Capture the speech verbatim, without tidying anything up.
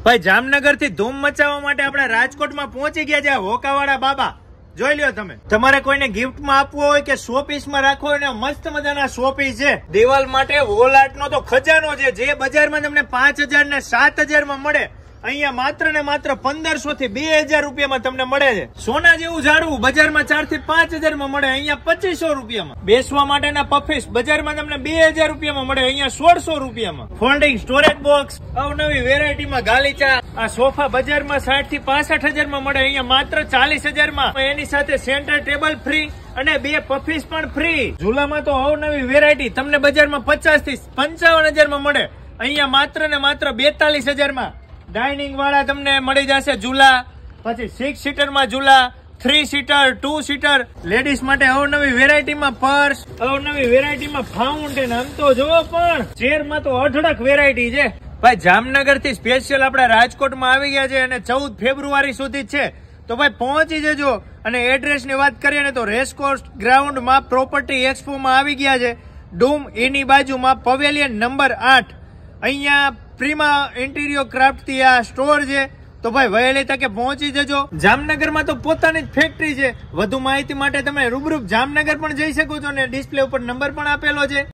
ભાઈ જામનગર થી ધૂમ મચાવવા માટે આપણે રાજકોટમાં પહોંચી ગયા છે હોકાવાળા બાબા. જોઈ લ્યો તમે, તમારે કોઈને ગિફ્ટ માં આપવો હોય કે શો પીસ માં રાખવો હોય ને મસ્ત મજાના શો પીસ છે. દિવાલ માટે વોલ આર્ટ નો તો ખજાનો છે. જે બજારમાં તમને પાંચ હજાર ને સાત હજાર માં મળે, અહીંયા માત્ર ને માત્ર પંદરસો થી બે હજાર રૂપિયામાં તમને મળે છે. સોના જેવું ઝાડવું બજારમાં ચાર થી પાંચ હજાર માં મળે, અહીંયા પચીસો રૂપિયામાં. બેસવા માટેના પફીસ બજારમાં તમને બે હજાર રૂપિયામાં મળે, અહીંયા સોળસો રૂપિયામાં. ફોલ્ડિંગ સ્ટોરેજ બોક્સ અવનવી વેરાયટીમાં ગાલીચા. આ સોફા બજારમાં સાઠ થી પાસઠ હજાર માં મળે, અહીંયા માત્ર ચાલીસ હજાર માં. એની સાથે સેન્ટર ટેબલ ફ્રી અને બે પફીસ પણ ફ્રી. ઝૂલામાં તો અવનવી વેરાયટી તમને બજારમાં પચાસ થી પંચાવન હજાર માં મળે, અહીંયા માત્ર ને માત્ર બેતાલીસ હજાર માં. ડાઇનિંગ વાળા તમને મળી જશે ઝૂલા, પછી સિક્સ સીટર માં ઝૂલા, three seater, two seater. Ladies માટે અવનવી વેરાયટીમાં પર્સ, અવનવી વેરાયટીમાં ફાઉન્ટેન. આમ તો જોવો પણ ચેરમાં તો અઢળક વેરાયટી છે. ભાઈ જામનગર થી સ્પેશિયલ આપડા રાજકોટમાં આવી ગયા છે અને ચૌદ ફેબ્રુઆરી સુધી છે. તો ભાઈ પહોંચી જજો. અને એડ્રેસ ની વાત કરીએ ને તો રેસકોર્સ ગ્રાઉન્ડ માં પ્રોપર્ટી એક્સપો માં આવી ગયા છે. ડૂમ એની બાજુમાં પવેલિયન નંબર આઠ. અહીંયા પ્રીમા ઇન્ટિરિયર ક્રાફ્ટ થી આ સ્ટોર છે. તો ભાઈ વહેલી તકે પહોંચી જજો. જામનગરમાં તો પોતાની જ ફેક્ટરી છે. વધુ માહિતી માટે તમે રૂબરૂ જામનગર પણ જઈ શકો છો ને ડિસ્પ્લે ઉપર નંબર પણ આપેલો છે.